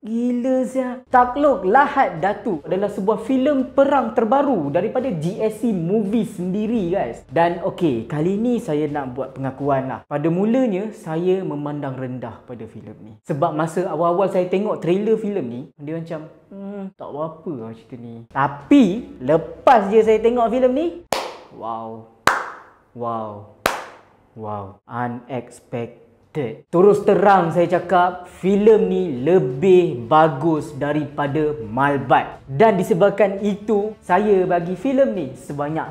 Gila sia. Takluk Lahad Datu adalah sebuah filem perang terbaru daripada GSC Movies sendiri guys. Dan okey, kali ni saya nak buat pengakuan lah. Pada mulanya saya memandang rendah pada filem ni. Sebab masa awal-awal saya tengok trailer filem ni, dia macam tak apa lah cerita ni. Tapi lepas je saya tengok filem ni, wow. Unexpected. Terus terang saya cakap, filem ni lebih bagus daripada Malbat. Dan disebabkan itu, saya bagi filem ni sebanyak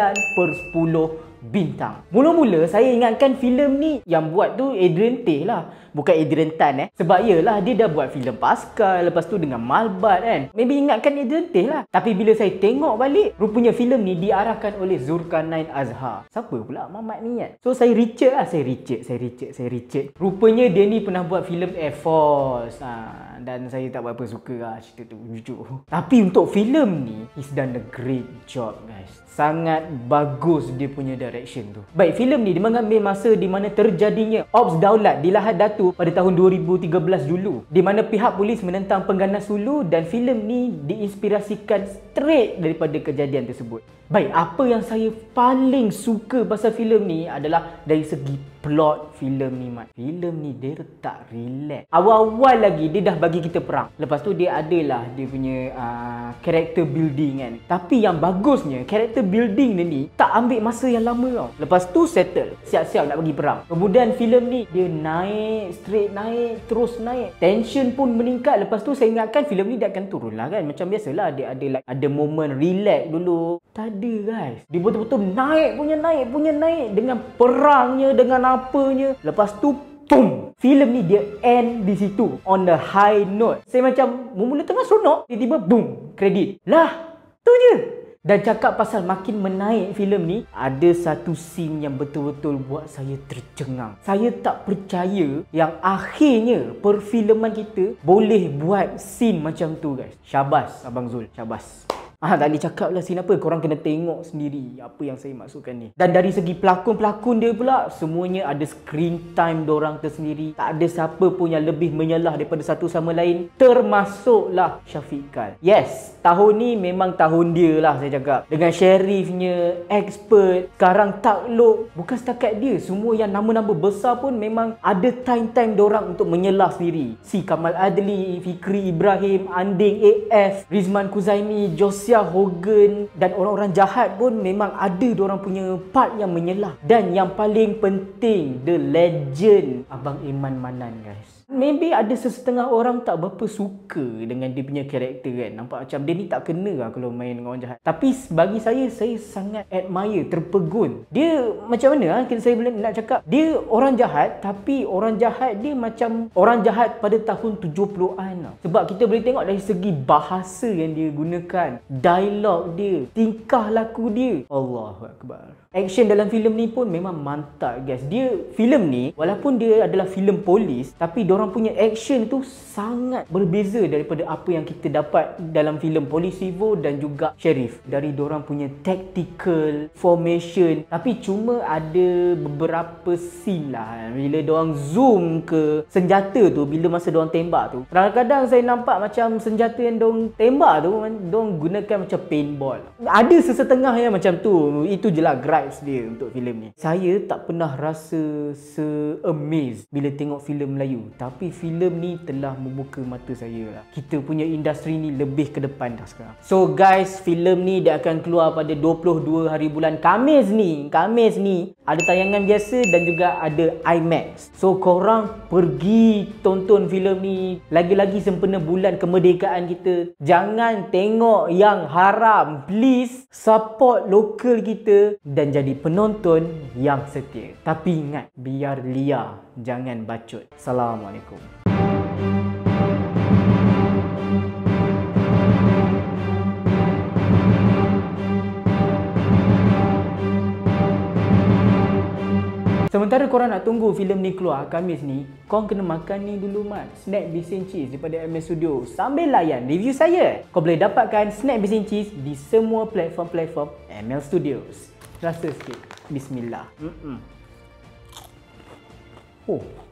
9/10 bintang. Mula-mula saya ingatkan filem ni yang buat tu Adrian Tay lah, bukan Adrian Tan Sebab yalah dia dah buat filem Pascal, lepas tu dengan Malbat kan. Maybe ingatkan Adrian Tay lah. Tapi bila saya tengok balik, rupanya filem ni diarahkan oleh Zulkarnain Azhar. Siapa pula Mamat ni kan? So saya research lah, saya research. Rupanya dia ni pernah buat filem Air Force. Dan saya tak berapa suka lah cerita tu, jujur. Tapi untuk filem ni, he's done a great job guys. Sangat bagus dia punya direction tu. Baik, filem ni dia mengambil masa di mana terjadinya Ops Daulat di Lahad Datu pada tahun 2013 dulu, di mana pihak polis menentang pengganas Hulu, dan filem ni diinspirasikan straight daripada kejadian tersebut. Baik, apa yang saya paling suka pasal filem ni adalah dari segi plot filem ni mat. Filem ni dia tak relax. Awal-awal lagi dia dah bagi kita perang. Lepas tu dia adalah dia punya character building kan. Tapi yang bagusnya, character building dia ni tak ambil masa yang lama tau. Lepas tu settle, siap-siap nak bagi perang. Kemudian filem ni dia naik, straight naik, terus naik. Tension pun meningkat. Lepas tu saya ingatkan filem ni dia akan turun lah kan. Macam biasalah dia ada moment relax dulu. Tak ada guys. Dia betul-betul naik punya naik dengan perangnya, dengan apanya. Lepas tu boom, filem ni dia end di situ on the high note. Saya macam mula tengah seronok, tiba-tiba boom, kredit. Lah, tu je. Dan cakap pasal makin menaik filem ni, ada satu scene yang betul-betul buat saya tercengang. Saya tak percaya yang akhirnya perfilman kita boleh buat scene macam tu guys. Syabas Abang Zul, syabas. Tak boleh cakap lah scene apa. Korang kena tengok sendiri apa yang saya maksudkan ni. Dan dari segi pelakon-pelakon dia pula, semuanya ada screen time dorang tersendiri. Tak ada siapa pun yang lebih menyelah daripada satu sama lain, termasuklah Syafiq Kyle. Yes, tahun ni memang tahun dia lah saya cakap. Dengan Sheriffnya, Expert, sekarang Takluk. Bukan setakat dia, semua yang nama-nama besar pun memang ada time-time dorang untuk menyelah sendiri. Si Kamal Adli, Fikri Ibrahim, Anding AF, Rizman Kuzaimi, Josia Hogan, dan orang-orang jahat pun memang ada diorang punya part yang menyelah. Dan yang paling penting, the legend Abang Iman Manan guys. Maybe ada sesetengah orang tak berapa suka dengan dia punya karakter kan. Nampak macam dia ni tak kena lah kalau main dengan orang jahat. Tapi bagi saya sangat admire, terpegun. Dia macam mana saya boleh nak cakap, dia orang jahat, tapi orang jahat dia macam orang jahat pada tahun 70-an lah. Sebab kita boleh tengok dari segi bahasa yang dia gunakan, dialog dia, tingkah laku dia. Allahu Akbar. Action dalam filem ni pun memang mantap guys. Filem ni walaupun dia adalah filem polis, tapi diorang punya action tu sangat berbeza daripada apa yang kita dapat dalam filem Polis Evo dan juga Sheriff. Dari diorang punya tactical formation, tapi cuma ada beberapa scene lah bila diorang zoom ke senjata tu, bila masa diorang tembak tu, kadang-kadang saya nampak macam senjata yang diorang tembak tu diorang gunakan macam paintball. Ada sesetengah yang macam tu. Itu je lah gripes dia untuk filem ni. Saya tak pernah rasa se-amazed bila tengok filem Melayu, tapi filem ni telah membuka mata saya lah. Kita punya industri ni lebih ke depan dah sekarang. So guys, filem ni dia akan keluar pada 22 hari bulan Khamis ni. Ada tayangan biasa dan juga ada IMAX. So korang pergi tonton filem ni. Lagi-lagi sempena bulan kemerdekaan kita. Jangan tengok yang haram. Please support lokal kita dan jadi penonton yang setia. Tapi ingat, biar liar, jangan bacot. Assalamualaikum. Sementara korang nak tunggu filem ni keluar Khamis ni, korang kena makan ni dulu mat. Snack Beef and Cheese daripada MS Studio. Sambil layan review saya, kau boleh dapatkan Snack Beef and Cheese di semua platform ML Studios. Rasa sikit. Bismillah. Oh.